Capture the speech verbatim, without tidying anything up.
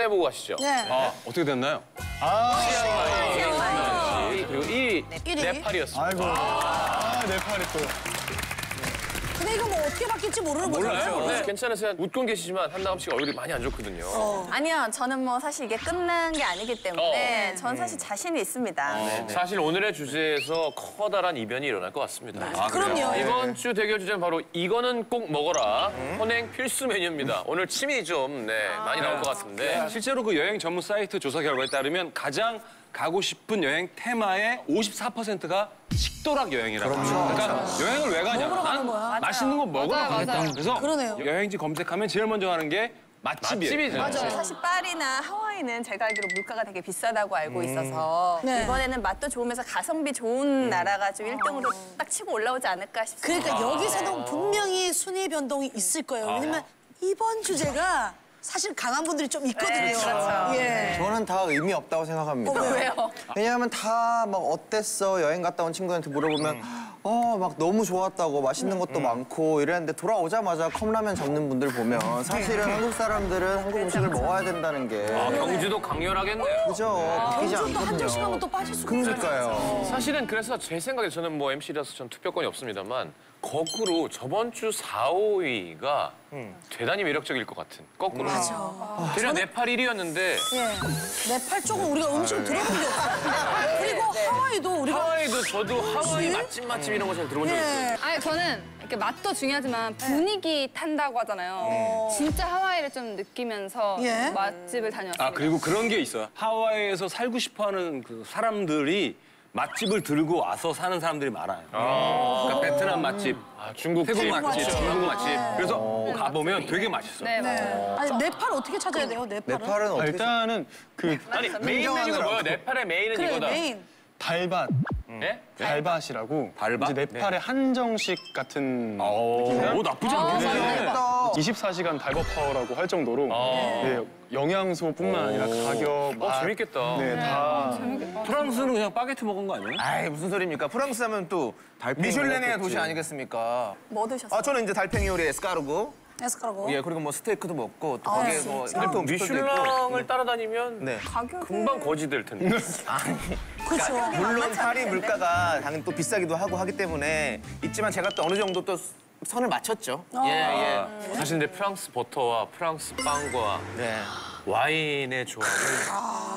보고 가시죠. 네. 아, 어떻게 됐나요? 아, 그리고 일 위 일 위. 네팔이었습니다. 아이고. 아, 네팔이 또. 근데 이거 뭐 어떻게 바뀔지 모르는 몰라요. 거잖아요. 네, 괜찮으세요. 웃곤 계시지만 한나람 씨가 얼굴이 많이 안 좋거든요. 어. 아니요, 저는 뭐 사실 이게 끝난 게 아니기 때문에 전 사실 자신이 있습니다. 네, 사실 오늘의 주제에서 커다란 이변이 일어날 것 같습니다. 아, 그럼요. 이번 주 대결 주제는 바로 이거는 꼭 먹어라. 헌행 필수 메뉴입니다. 오늘 침이 좀 네, 많이 나올 것 같은데. 실제로 그 여행 전문 사이트 조사 결과에 따르면 가장 가고 싶은 여행 테마의 오십사 퍼센트가 식도락 여행이라고 합니다. 그러니까 여행을 왜 가냐? 먹으러 가는 난 거야. 맛있는 거 먹으러 맞아요, 가겠다. 맞아요. 그래서 그러네요. 여행지 검색하면 제일 먼저 하는 게 맛집이에요. 맛집이죠. 맞아요. 사실 파리나 하와이는 제가 알기로 물가가 되게 비싸다고 알고 있어서 네. 이번에는 맛도 좋으면서 가성비 좋은 나라가 좀 일 등으로 딱 치고 올라오지 않을까 싶습니다. 그러니까 여기서도 분명히 순위 변동이 있을 거예요. 왜냐면 이번 주제가 사실 강한 분들이 좀 있거든요. 네, 그렇죠. 예. 저는 다 의미 없다고 생각합니다. 어, 왜요? 왜냐하면 다 막 어땠어 여행 갔다 온 친구한테 물어보면 어 막 너무 좋았다고 맛있는 것도 많고 이랬는데 돌아오자마자 컵라면 접는 분들 보면 사실은 한국 사람들은 한국 음식을 먹어야 된다는 게 아, 경주도 강렬하겠네요. 그죠 바뀌지 경주도 한 장씩하면 않거든요. 또 빠질 수가 없어요. 그러니까요. 사실은 그래서 제 생각에 저는 뭐 엠씨라서 전 투표권이 없습니다만 거꾸로 저번 주 사, 오 위가 대단히 매력적일 것 같은 거꾸로. 맞아. 대략 네팔 일 위였는데 예. 네팔 쪽은 우리가 음식을 들어본 게 없어요. 그리고 하와이도 우리가 하와이도 저도 하와이 맛집 맛집 이런 거 잘 들어본 적 있어요. 예. 아니 저는 이렇게 맛도 중요하지만 분위기 탄다고 하잖아요. 진짜 하와이를 좀 느끼면서 예? 맛집을 다녔습니다. 아 그리고 그런 게 있어요. 하와이에서 살고 싶어하는 그 사람들이 맛집을 들고 와서 사는 사람들이 많아요. 그러니까 베트남 맛집, 아, 중국집, 태국 맛집, 그렇죠. 중국 맛집. 그래서 가보면 되게 맛있어요. 네, 맞아요. 아니 네팔 어떻게 찾아야 돼요? 네팔은? 네팔은 아, 어떻게 일단은 그 아니 메인 메뉴가 뭐예요? 네팔의 메인은 그래 이거다. 메인. 달밭, 네? 달밭이라고 달밭? 이제 네팔의 한정식 같은 오, 느낌이에요. 오 나쁘지 않겠네. 이십사 시간 달벗 파워라고 할 정도로 네, 영양소뿐만 아니라 가격, 어, 맛, 재밌겠다. 네, 다 프랑스는 그냥 바게트 먹은 거 아니에요? 아이 무슨 소리입니까? 프랑스 하면 또 미슐랭의 도시 아니겠습니까? 뭐 드셨어요? 아 저는 이제 달팽이 요리 에스카르고 에스카르고. 예 그리고 뭐 스테이크도 먹고 또 거기에 뭐 진짜? 일품 음식도 있고. 미슐랑을 따라다니면 네. 가격이 금방 거지될 텐데. 그렇죠. 물론 파리 물가가 당연히 또 비싸기도 하고 하기 때문에 있지만 제가 또 어느 정도 또 선을 맞췄죠. 예 예. 사실 근데 프랑스 버터와 프랑스 빵과 네. 와인의 조합은